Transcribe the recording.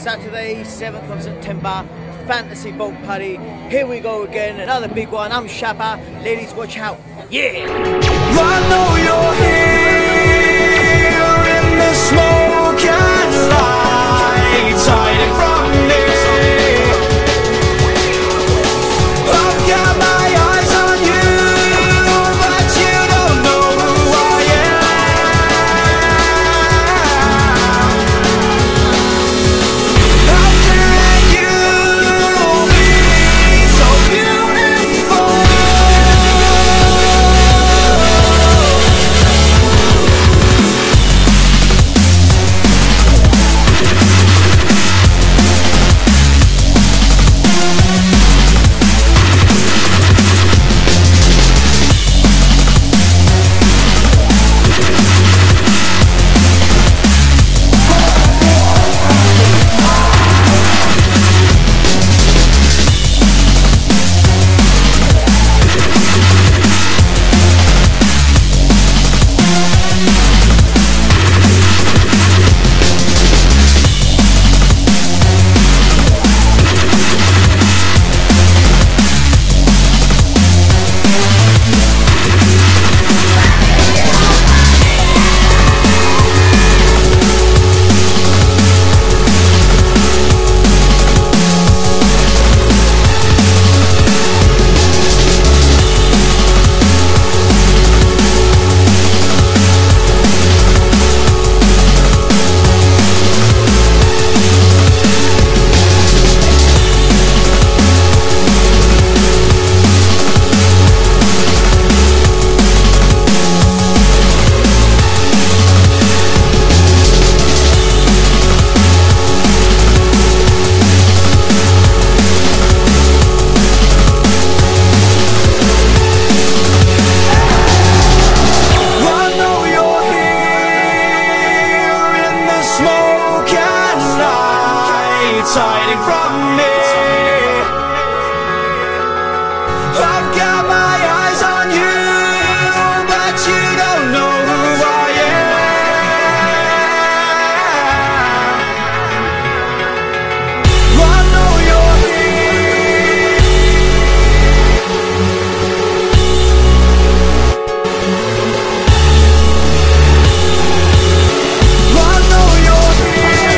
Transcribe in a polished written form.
Saturday, 7th of September, Fantasy Boat Party. Here we go again, another big one. I'm Shabba. Ladies, watch out. Yeah! I know you're here in the smoke and lights, hiding from me. I've got my eyes on you, but you don't know who I am. How can you be so beautiful? Hiding from me. I've got my eyes on you, but you don't know who I am. I know you're here. I know you're here.